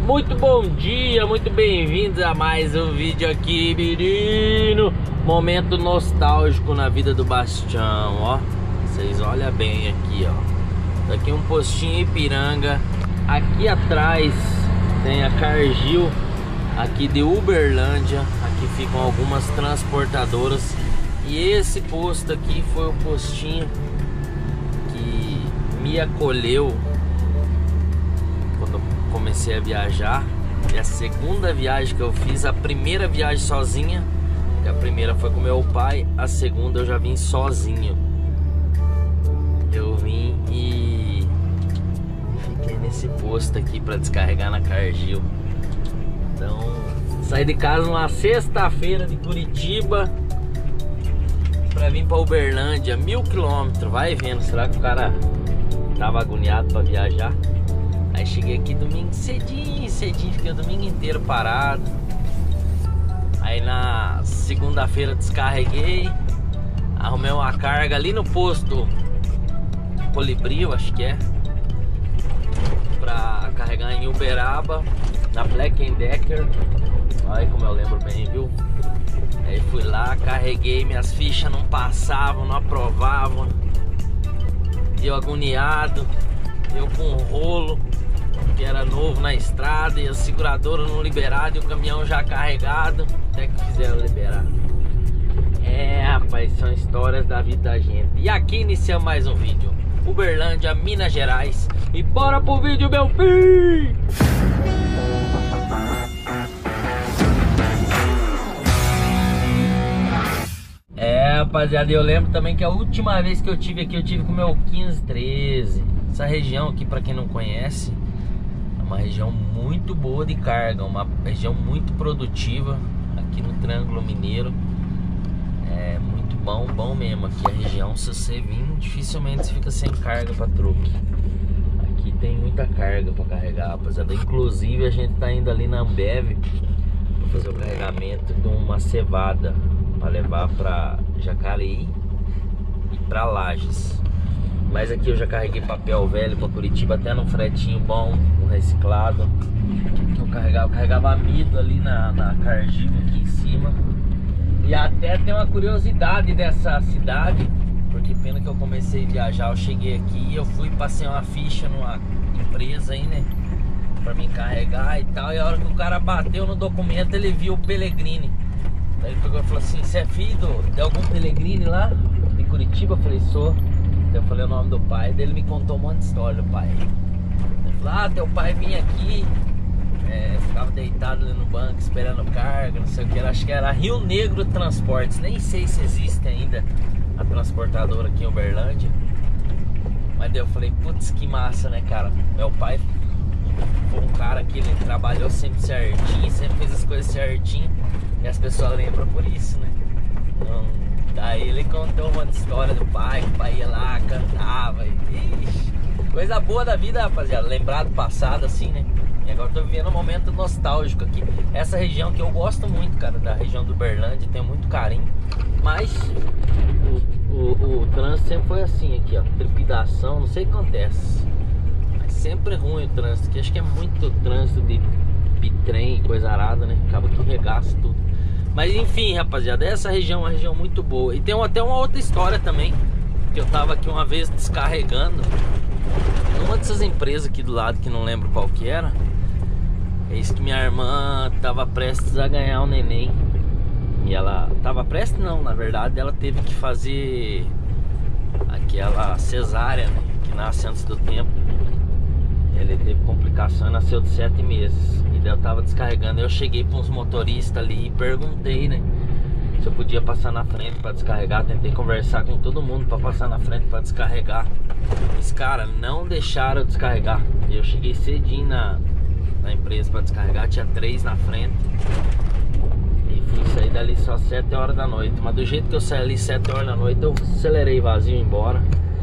Muito bom dia, muito bem-vindos a mais um vídeo aqui, menino. Momento nostálgico na vida do Bastião, ó. Vocês olham bem aqui, ó. Daqui um postinho Ipiranga. Aqui atrás tem a Cargill, aqui de Uberlândia. Aqui ficam algumas transportadoras. E esse posto aqui foi o postinho que me acolheu quando comecei a viajar. É a segunda viagem que eu fiz. A primeira viagem sozinha, a primeira foi com meu pai, a segunda eu já vim sozinho. Eu vim e fiquei nesse posto aqui para descarregar na Cargill. Então, saí de casa numa sexta-feira de Curitiba para vir para Uberlândia, 1000 km. Vai vendo, será que o cara tava agoniado para viajar? Aí cheguei aqui domingo cedinho, fiquei o domingo inteiro parado. Aí na segunda-feira descarreguei, arrumei uma carga ali no posto Colibri, eu acho que é, pra carregar em Uberaba, na Black & Decker. Olha como eu lembro bem, viu? Aí fui lá, carreguei, minhas fichas não passavam, não aprovavam. Eu agoniado, eu com um rolo que era novo na estrada e a seguradora não liberada e o caminhão já carregado, até que fizeram liberar. É, rapaz, são histórias da vida da gente. E aqui iniciamos mais um vídeo, Uberlândia, Minas Gerais. E bora pro vídeo, meu filho! É, rapaziada, eu lembro também que a última vez que eu tive aqui, eu tive com o meu 1513. Essa região aqui, pra quem não conhece, é uma região muito boa de carga, uma região muito produtiva aqui no Triângulo Mineiro. É muito bom mesmo aqui a região. Se você vir, dificilmente você fica sem carga pra truque. Aqui tem muita carga pra carregar, rapaziada. Inclusive a gente tá indo ali na Ambev pra fazer o carregamento de uma cevada para levar para Jacareí e para Lages. Mas aqui eu já carreguei papel velho para Curitiba, até num fretinho bom, um reciclado. Eu carregava amido ali na Cargill aqui em cima. E até tem uma curiosidade dessa cidade, porque pena que eu comecei a viajar, eu cheguei aqui e eu fui, passei uma ficha numa empresa aí, né, para me carregar e tal. E a hora que o cara bateu no documento, ele viu o Pellegrini. Aí ele pegou e falou assim: você é filho de algum Pellegrini lá de Curitiba? Eu falei: sou. Eu falei o nome do pai dele, me contou um monte de história do pai. Ele falou: ah, teu pai vinha aqui, ficava deitado ali no banco esperando carga, não sei o que. Acho que era Rio Negro Transportes, nem sei se existe ainda a transportadora aqui em Uberlândia. Mas daí eu falei: putz, que massa, né, cara? Meu pai foi um cara que ele trabalhou sempre certinho, sempre fez as coisas certinho. E as pessoas lembram por isso, né? Então, daí ele contou uma história do pai, que o pai ia lá, cantava. Ixi, coisa boa da vida, rapaziada. Lembrar do passado assim, né? E agora eu tô vivendo um momento nostálgico aqui. Essa região que eu gosto muito, cara, da região do Uberlândia, tenho muito carinho. Mas o trânsito sempre foi assim aqui, ó. Trepidação, não sei o que acontece. Mas sempre ruim o trânsito aqui. Acho que é muito trânsito de bitrem, coisa arada, né? Acaba que regaça tudo. Mas enfim, rapaziada, essa região é uma região muito boa. E tem até uma outra história também, que eu tava aqui uma vez descarregando numa dessas empresas aqui do lado, que não lembro qual que era. Eis que minha irmã tava prestes a ganhar um neném. E ela tava prestes, não, na verdade ela teve que fazer aquela cesárea, né, que nasce antes do tempo. Ele teve complicação e nasceu de 7 meses. E daí eu tava descarregando. Eu cheguei para uns motoristas ali e perguntei, né, se eu podia passar na frente para descarregar. Tentei conversar com todo mundo para passar na frente para descarregar. Os caras não deixaram eu descarregar. Eu cheguei cedinho na empresa para descarregar. Tinha 3 na frente. E fui sair dali só 7 horas da noite. Mas do jeito que eu saí ali 7 horas da noite, eu acelerei vazio e embora.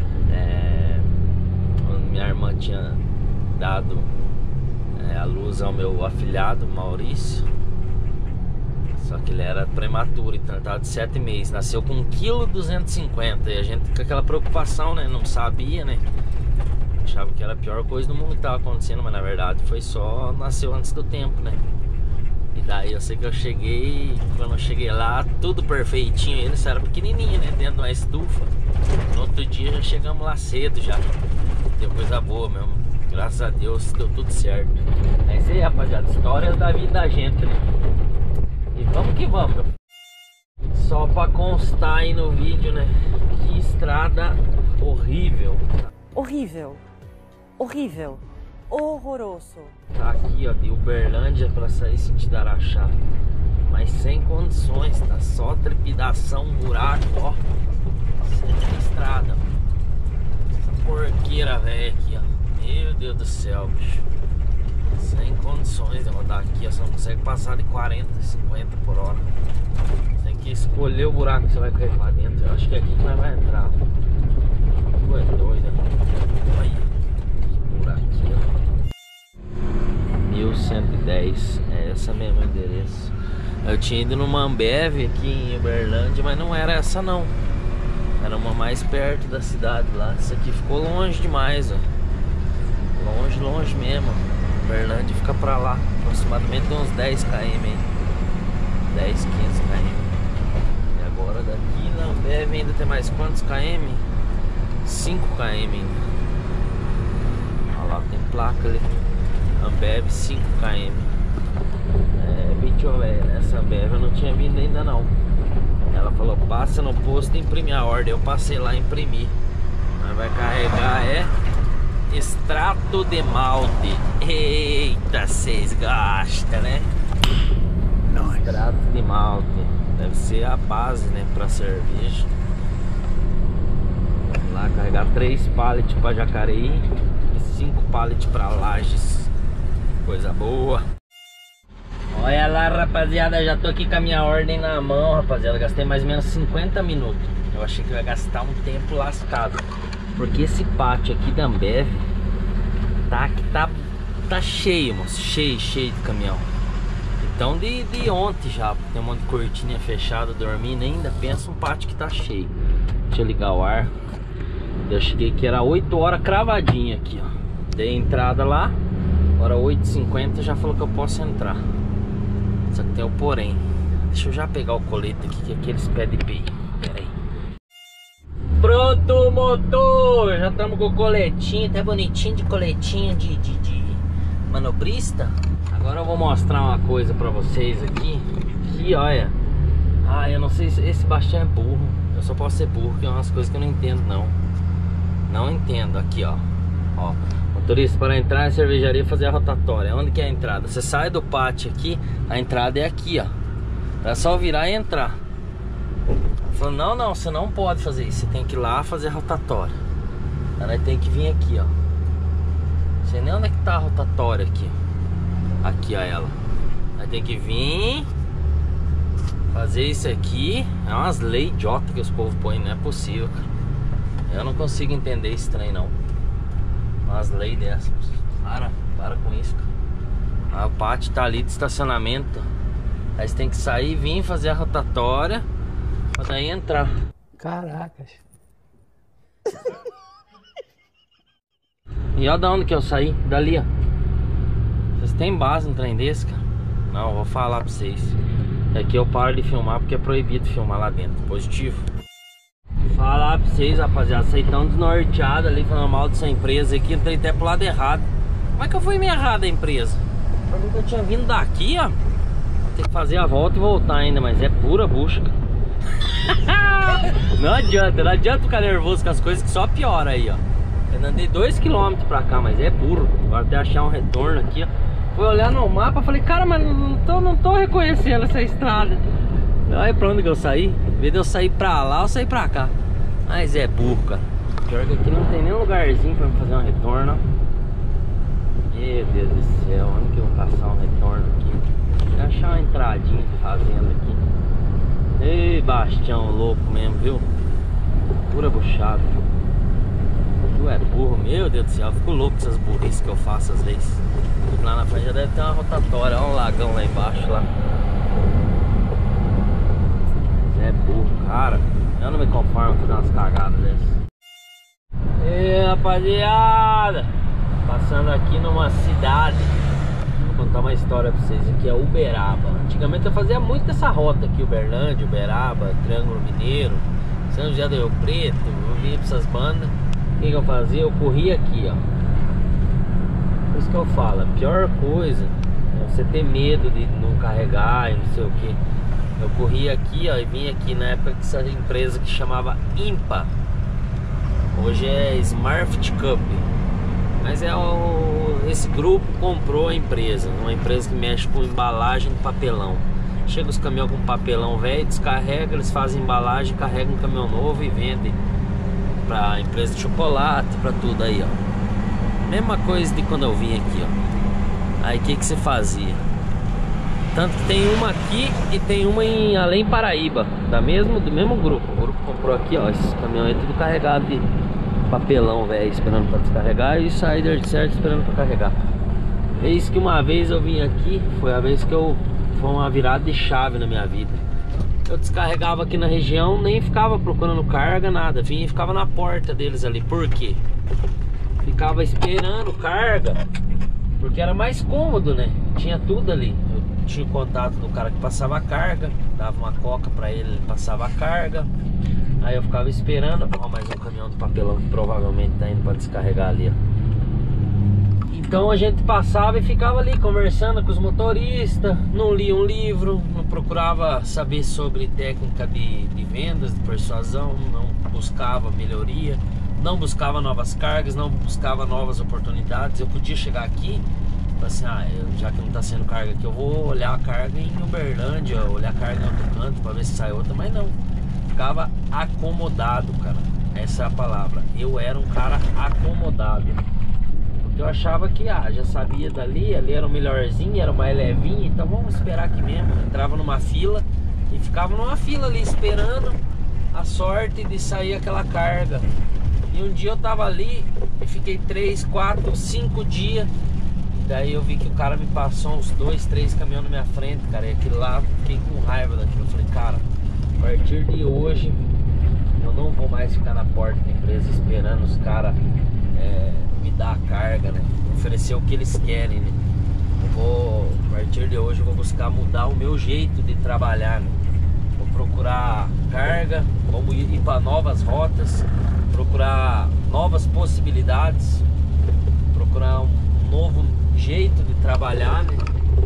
Minha irmã tinha dado a luz ao meu afilhado Maurício, só que ele era prematuro, então ele tava de 7 meses, nasceu com 1,250 kg. E a gente com aquela preocupação, né, não sabia, né, achava que era a pior coisa do mundo que tava acontecendo, mas na verdade foi só nasceu antes do tempo, né? E daí eu sei que eu cheguei, quando eu cheguei lá, tudo perfeitinho, eles eram pequenininho, né? Dentro de uma estufa. No outro dia já chegamos lá cedo já. Deu coisa boa mesmo. Graças a Deus deu tudo certo. É isso aí, rapaziada. Histórias da vida da gente, né? E vamos que vamos. Só pra constar aí no vídeo, né? Que estrada horrível. Horrível. Horrível. Horroroso. Tá aqui, ó, de Uberlândia pra sair sentido Araxá. Mas sem condições, tá só trepidação, buraco, ó. Sem estrada. Essa porqueira velha aqui, ó. Meu Deus do céu, bicho. Sem condições de rodar aqui, ó. Você não consegue passar de 40, 50 por hora. Você tem que escolher o buraco que você vai cair pra dentro. Eu acho que é aqui que nós vai entrar. Tu é doida. Olha. Que buraquinho, ó. 1110, é essa mesmo o endereço. Eu tinha ido numa Ambev aqui em Uberlândia, mas não era essa não. Era uma mais perto da cidade lá. Essa aqui ficou longe demais, ó. Longe, longe mesmo. Uberlândia fica pra lá, aproximadamente uns 10 km aí. 10, 15 km. E agora daqui na Ambev ainda tem mais quantos km? 5 km ainda. Olha lá, tem placa ali. Ambev 5 km. É, bicho velho, essa Ambev eu não tinha vindo ainda não. Ela falou, passa no posto e imprime a ordem. Eu passei lá e imprimi. Mas vai carregar extrato de malte. Eita, vocês gostam, né? Extrato de malte. Deve ser a base, né, pra cerveja. Vamos lá carregar 3 pallets pra Jacareí e 5 pallets pra Lages. Coisa boa. Olha lá, rapaziada, já tô aqui com a minha ordem na mão, rapaziada. Gastei mais ou menos 50 minutos. Eu achei que eu ia gastar um tempo lascado, porque esse pátio aqui da Ambev tá cheio, moço. Cheio de caminhão. Então de ontem já, tem um monte de cortina fechada, dormindo ainda. Pensa um pátio que tá cheio. Deixa eu ligar o ar. Eu cheguei que era 8 horas cravadinha aqui, ó. Dei entrada lá. Agora 8h50 já falou que eu posso entrar. Só que tem o porém. Deixa eu já pegar o colete aqui, que aqui eles pedem PI. Pera aí. Pronto, motor! Já estamos com o coletinho, até bonitinho de coletinho de manobrista. Agora eu vou mostrar uma coisa pra vocês aqui. Que olha. Ah, eu não sei se esse Bastião é burro. Eu só posso ser burro, porque é umas coisas que eu não entendo não. Não entendo. Aqui, ó. Ó. Motorista, para entrar na cervejaria, fazer a rotatória. Onde que é a entrada? Você sai do pátio aqui, a entrada é aqui, ó. É só virar e entrar. Falou, não, você não pode fazer isso. Você tem que ir lá fazer a rotatória. Aí tem que vir aqui, ó. Não sei nem onde é que tá a rotatória aqui. Aqui, ó, ela. Aí tem que vir fazer isso aqui. É umas leis idiota que os povos põem, não é possível, cara. Eu não consigo entender esse trem, não. Umas leis dessas. Para com isso, cara. O pátio tá ali de estacionamento. Aí você tem que sair, vir fazer a rotatória pra daí entrar. Caracas. E olha da onde que eu saí. Dali, ó. Vocês têm base no trem desse, cara? Não, eu vou falar pra vocês. Aqui eu paro de filmar porque é proibido filmar lá dentro. Positivo. Falar pra vocês, rapaziada, vocês tão desnorteados ali falando mal dessa empresa aqui. Entrei até pro lado errado. Como é que eu fui meio errado a empresa? Pra mim que eu tinha vindo daqui, ó. Vou ter que fazer a volta e voltar ainda, mas é pura busca. Não adianta ficar nervoso com as coisas que só piora aí, ó. Eu andei 2 km pra cá, mas é burro. Agora até achar um retorno aqui, ó. Fui olhar no mapa, falei, cara, mas não tô reconhecendo essa estrada. Olha pra onde que eu saí. Em vez de eu sair pra lá, eu saí pra cá. Mas é burro, cara. Pior que aqui não tem nem lugarzinho pra fazer um retorno. Meu Deus do céu, onde que eu vou passar um retorno aqui? Vou achar uma entradinha de fazenda aqui. Ei, Bastião louco mesmo, viu? Pura buchada. Tu é burro, meu Deus do céu. Eu fico louco com essas burrices que eu faço às vezes. Lá na frente já deve ter uma rotatória. Olha um lagão lá embaixo lá. Mas é burro, cara. Eu não me conformo com fazer umas cagadas dessas. E rapaziada, passando aqui numa cidade. Vou contar uma história pra vocês. Aqui é Uberaba. Antigamente eu fazia muito essa rota aqui, Uberlândia, Uberaba, Triângulo Mineiro, São José do Rio Preto. Eu vinha pra essas bandas. O que eu fazia? Eu corria aqui, ó. Por isso que eu falo, a pior coisa é você ter medo de não carregar e não sei o que. Eu corria aqui, ó, e vinha aqui na época dessa empresa que chamava IMPA. Hoje é Smart Cup. Mas esse grupo comprou a empresa, uma empresa que mexe com embalagem de papelão. Chega os caminhões com papelão velho, descarrega, eles fazem embalagem, carregam um caminhão novo e vendem pra empresa de chocolate, pra tudo aí, ó. Mesma coisa de quando eu vim aqui, ó. Aí o que você fazia? Tanto que tem uma aqui e tem uma em Além Paraíba, do mesmo grupo. O grupo comprou aqui, ó, esses caminhões tudo carregado de papelão, velho, esperando pra descarregar, e sair de certo esperando pra carregar. Eis que uma vez eu vim aqui, foi a vez que foi uma virada de chave na minha vida. Eu descarregava aqui na região, nem ficava procurando carga, nada, vinha e ficava na porta deles ali. Por quê? Ficava esperando carga, porque era mais cômodo, né? Tinha tudo ali. Eu tinha o contato do cara que passava a carga, dava uma coca pra ele, ele passava a carga. Aí eu ficava esperando. Ó, mais um caminhão de papelão que provavelmente tá indo pra descarregar ali, ó. Então a gente passava e ficava ali conversando com os motoristas. Não lia um livro, não procurava saber sobre técnica de vendas, de persuasão, não buscava melhoria, não buscava novas cargas, não buscava novas oportunidades. Eu podia chegar aqui e falar assim, já que não tá sendo carga aqui, eu vou olhar a carga em Uberlândia, olhar a carga em outro canto pra ver se sai outra, mas não. Ficava acomodado, cara. Essa é a palavra. Eu era um cara acomodado. Porque eu achava que, já sabia ali era o melhorzinho, era o mais levinho, então vamos esperar aqui mesmo. Entrava numa fila e ficava numa fila ali esperando a sorte de sair aquela carga. E um dia eu tava ali e fiquei 3, 4, 5 dias. Daí eu vi que o cara me passou uns 2, 3 caminhões na minha frente, cara. E aquilo lá, fiquei com raiva daquilo. Eu falei, cara, a partir de hoje eu não vou mais ficar na porta da empresa esperando os caras me dar a carga, né? Oferecer o que eles querem, né? A partir de hoje eu vou buscar mudar o meu jeito de trabalhar, né? Vou procurar carga, vamos ir para novas rotas, procurar novas possibilidades, procurar um novo jeito de trabalhar, né?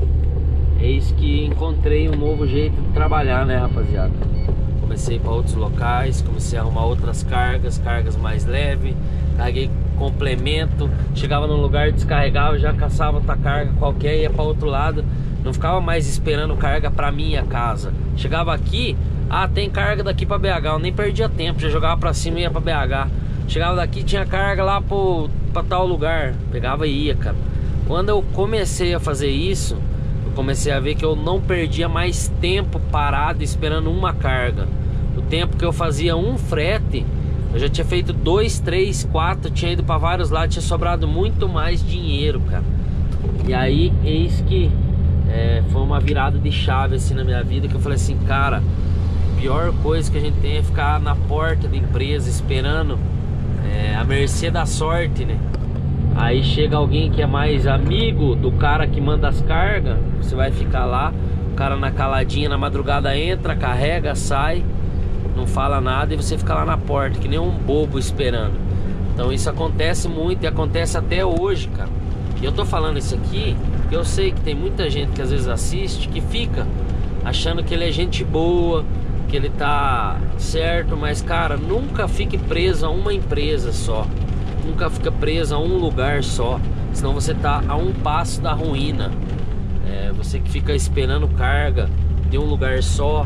Eis que encontrei um novo jeito de trabalhar, né, rapaziada? Comecei para outros locais, comecei a arrumar outras cargas mais leves, carreguei complemento, chegava num lugar, descarregava, já caçava outra carga qualquer, ia para outro lado, não ficava mais esperando carga para minha casa. Chegava aqui, tem carga daqui para BH, eu nem perdia tempo, já jogava para cima e ia para BH. Chegava daqui, tinha carga lá para tal lugar, pegava e ia, cara. Quando eu comecei a fazer isso, eu comecei a ver que eu não perdia mais tempo parado esperando uma carga. O tempo que eu fazia um frete, eu já tinha feito 2, 3, 4, tinha ido para vários lados, tinha sobrado muito mais dinheiro, cara. E aí, eis que foi uma virada de chave assim na minha vida, que eu falei assim, cara, a pior coisa que a gente tem é ficar na porta da empresa esperando a mercê da sorte, né? Aí chega alguém que é mais amigo do cara que manda as cargas, você vai ficar lá, o cara na caladinha, na madrugada entra, carrega, sai, não fala nada e você fica lá na porta, que nem um bobo esperando. Então isso acontece muito e acontece até hoje, cara. E eu tô falando isso aqui porque eu sei que tem muita gente que às vezes assiste, que fica achando que ele é gente boa, que ele tá certo, mas cara, nunca fique preso a uma empresa só. Nunca fica preso a um lugar só, senão você tá a um passo da ruína. Você que fica esperando carga de um lugar só,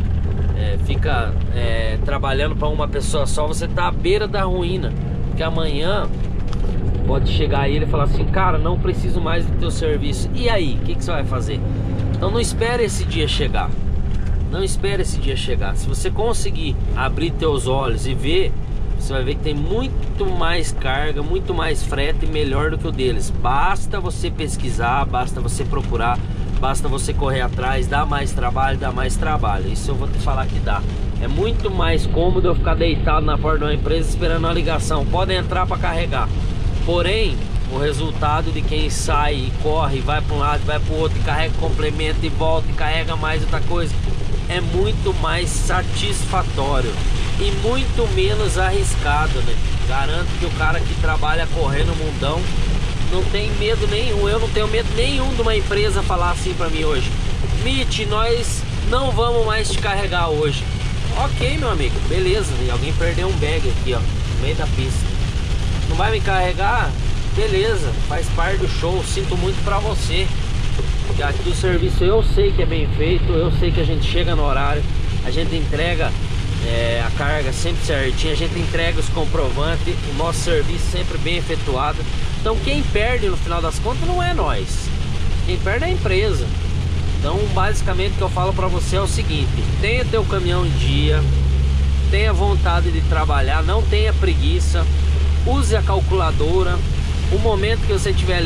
fica trabalhando para uma pessoa só, você tá à beira da ruína. Porque amanhã pode chegar aí ele e falar assim, cara, não preciso mais do teu serviço. E aí, o que você vai fazer? Então não espere esse dia chegar. Não espere esse dia chegar. Se você conseguir abrir teus olhos e ver, você vai ver que tem muito mais carga, muito mais frete melhor do que o deles. Basta você pesquisar, basta você procurar, basta você correr atrás. Dá mais trabalho, dá mais trabalho. Isso eu vou te falar que dá. É muito mais cômodo eu ficar deitado na porta de uma empresa esperando a ligação. Pode entrar para carregar. Porém, o resultado de quem sai e corre, vai para um lado, vai para o outro, e carrega complemento e volta e carrega mais outra coisa, é muito mais satisfatório e muito menos arriscado, né? Garanto que o cara que trabalha correndo no mundão não tem medo nenhum. Eu não tenho medo nenhum de uma empresa falar assim para mim hoje: Mitch, nós não vamos mais te carregar hoje. Ok, meu amigo, beleza. E alguém perdeu um bag aqui, ó, no meio da pista. Não vai me carregar? Beleza, faz parte do show. Sinto muito pra você, porque aqui o serviço eu sei que é bem feito. Eu sei que a gente chega no horário, a gente entrega a carga sempre certinho, a gente entrega os comprovantes, o nosso serviço sempre bem efetuado. Então quem perde no final das contas não é nós, quem perde é a empresa. Então basicamente o que eu falo pra você é o seguinte: tenha teu caminhão em dia, tenha vontade de trabalhar, não tenha preguiça, use a calculadora. O momento que você tiver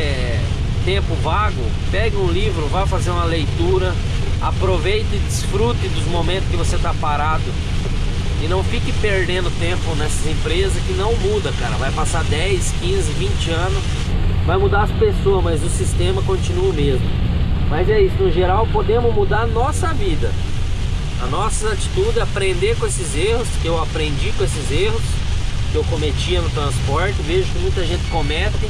tempo vago, pegue um livro, vá fazer uma leitura, aproveite e desfrute dos momentos que você está parado. E não fique perdendo tempo nessas empresas que não muda, cara. Vai passar 10, 15, 20 anos, vai mudar as pessoas, mas o sistema continua o mesmo. Mas é isso, no geral podemos mudar a nossa vida. A nossa atitude é aprender com esses erros, que eu aprendi com esses erros que eu cometia no transporte. Vejo que muita gente comete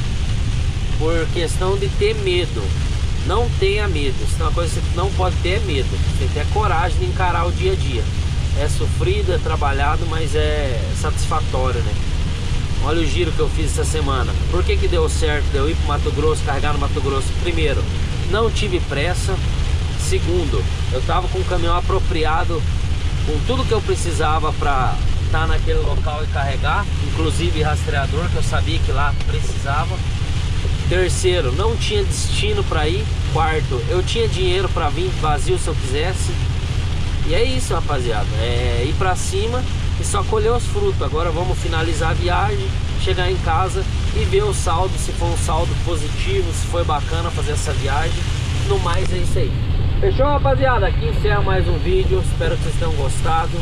por questão de ter medo. Não tenha medo. Se tem uma coisa que você não pode ter, é medo. Você tem que ter coragem de encarar o dia a dia. É sofrido, é trabalhado, mas é satisfatório, né? Olha o giro que eu fiz essa semana. Por que que deu certo de eu ir para Mato Grosso, carregar no Mato Grosso? Primeiro, não tive pressa. Segundo, eu tava com o caminhão apropriado, com tudo que eu precisava para estar naquele local e carregar, inclusive rastreador, que eu sabia que lá precisava. Terceiro, não tinha destino para ir. Quarto, eu tinha dinheiro para vir vazio se eu quisesse. E é isso, rapaziada, é ir para cima e só colher os frutos. Agora vamos finalizar a viagem, chegar em casa e ver o saldo, se foi um saldo positivo, se foi bacana fazer essa viagem. No mais é isso aí. Fechou, rapaziada? Aqui encerra mais um vídeo. Espero que vocês tenham gostado.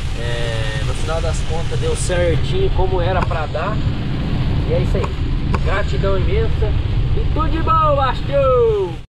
No final das contas deu certinho como era pra dar. E é isso aí. Gratidão imensa. E tudo de bom, Bastou!